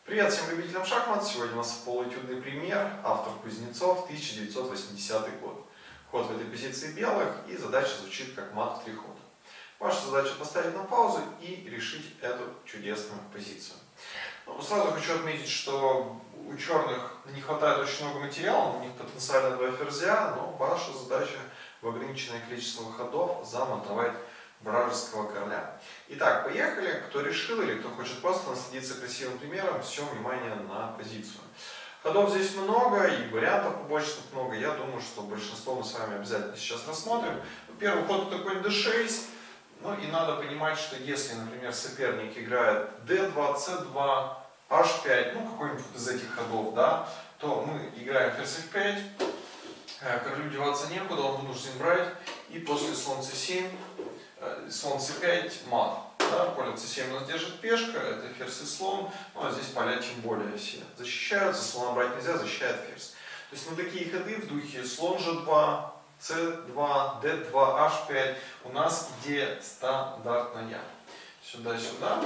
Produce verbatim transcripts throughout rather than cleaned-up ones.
Привет всем любителям шахмат! Сегодня у нас полуэтюдный пример, автор Кузнецов, тысяча девятьсот восьмидесятый год. Ход в этой позиции белых, и задача звучит как мат в три хода. Ваша задача поставить на паузу и решить эту чудесную позицию. Но сразу хочу отметить, что у черных не хватает очень много материала, у них потенциально два ферзя, но ваша задача в ограниченное количество ходов заматовать вражеского короля. Итак, поехали. Кто решил или кто хочет просто насладиться красивым примером, все внимание на позицию. Ходов здесь много и вариантов побочных много. Я думаю, что большинство мы с вами обязательно сейчас рассмотрим. Первый ход это конь дэ шесть. Ну и надо понимать, что если, например, соперник играет дэ два, цэ два, аш пять, ну какой-нибудь из этих ходов, да, то мы играем ферзь эф пять. Королю деваться некуда, он вынужден брать. И после слон цэ семь, слон цэ пять, мат. Да, поле цэ семь у нас держит пешка, это ферзь и слон. Ну а здесь поля тем более все защищаются, слона брать нельзя, защищает ферзь. То есть на такие ходы в духе слон же два, цэ два, дэ два, аш пять у нас идея стандартная. Сюда-сюда.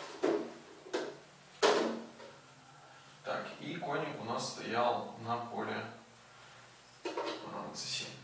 Так, и коник у нас стоял на поле цэ семь.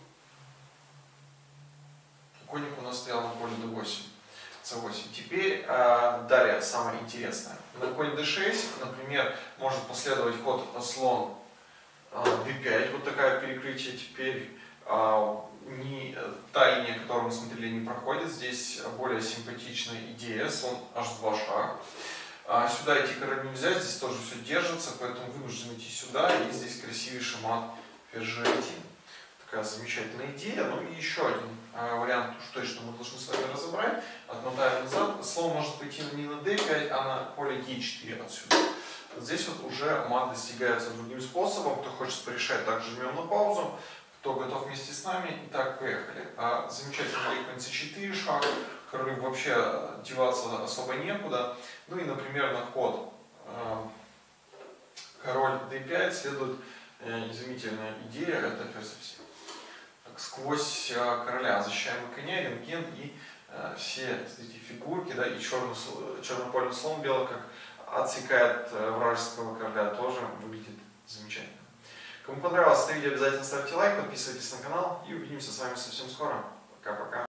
Коник у нас стоял на поле дэ восемь, цэ восемь. Теперь э, далее самое интересное. На конь дэ шесть, например, может последовать ход слон э, дэ пять. Вот такое перекрытие. Теперь э, не, та линия, которую мы смотрели, не проходит. Здесь более симпатичная идея. Слон аш два шаг. А сюда идти король нельзя, здесь тоже все держится, поэтому вынужден идти сюда. И здесь красивейший мат ферзь же один. Такая замечательная идея. Ну и еще один э, вариант, уж точно мы должны с вами разобрать. Отмотаем назад. Слон может пойти не на дэ пять, а на поле е четыре отсюда. Вот здесь вот уже мат достигается другим способом. Кто хочет порешать, также жмем на паузу. Кто готов вместе с нами. Итак, поехали. А, замечательный конь цэ четыре шаг. Королю вообще деваться особо некуда. Ну и, например, на ход э, король дэ пять следует э, изумительная идея. Это ферзь эф семь. Сквозь э, короля защищаем коня, рентген и э, все эти фигурки, да, и черный, чернопольный слон белый, как отсекает э, вражеского короля, тоже выглядит замечательно. Кому понравилось это видео, обязательно ставьте лайк, подписывайтесь на канал и увидимся с вами совсем скоро. Пока-пока.